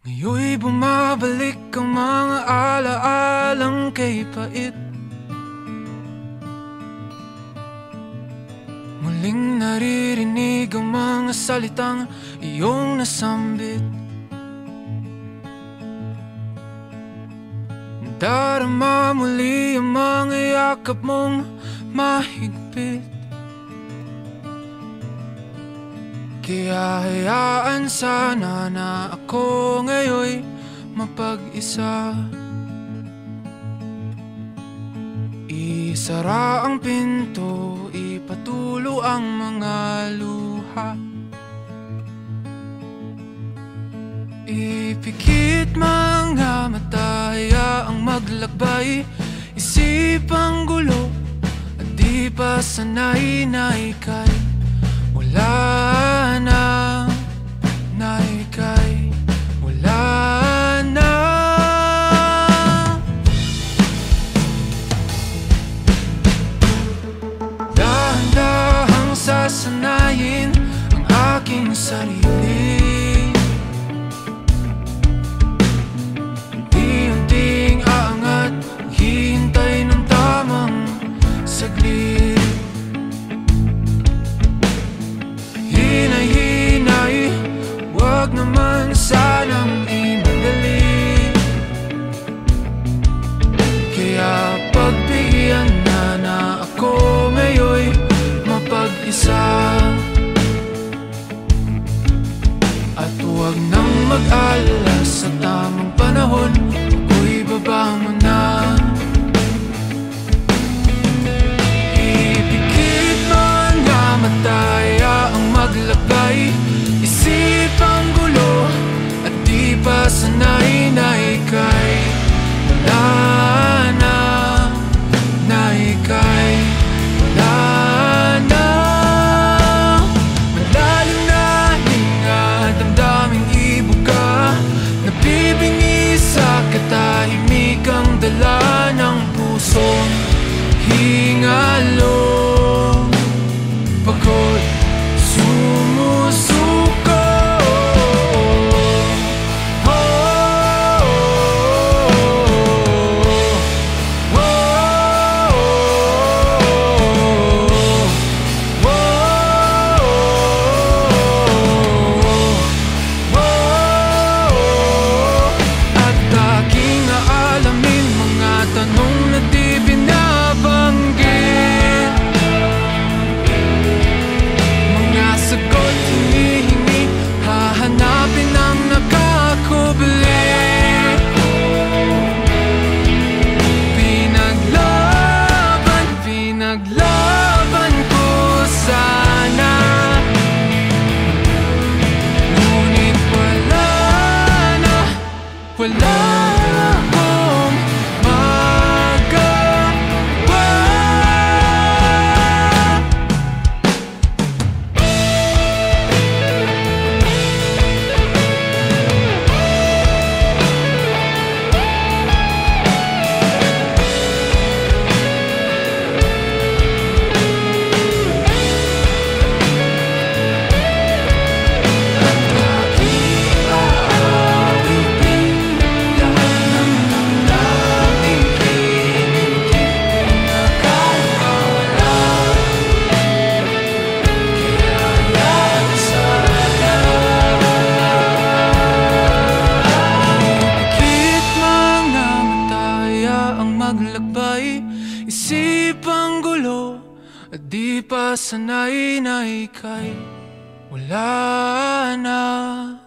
Ngayon'y bumabalik ang mga alaalang kay pait. Muling naririnig ang mga salitang iyong nasambit. Darama muli ang mga yakap mong mahigpit. Kaya hayaan sana na ako ngayon'y mapag-isa. Isara ang pinto, ipatulo ang mga luha. Ipikit mga mata, hayaang maglakbay. Isipang gulo at di pa sanay na ika'y wala na, na ika'y wala na. Dahan-dahang sasanayin ang aking sarili. Unti-unting aangat, hihintay ng tamang saglit. Hinay-hinay, wag naman sanang imadali. Kaya pagbigyan na ako ngayon'y mapag-isa. At huwag nang mag-alala, sa tamang panahon ako'y baba mo na. Ipikit mga mata, hayaang maglakbay. Isipang gulo at di pa sanay na ika'y wala na, na ika'y wala na. Malalim na hinga, damdaming ibuka, nabibingi sa katahimikang dala ng pusong hingalo. Pagod sumusuko, oh, oh, oh, oh, at aking aalamin mga tanong na di binabanggit. Mga sagot hinihingi, hahanapin ang nakakubli. Pinaglaban ko sana, ngunit wala na, wala akong magawa. Maglakbay, isipang gulo at di pa sanay na ika'y wala na.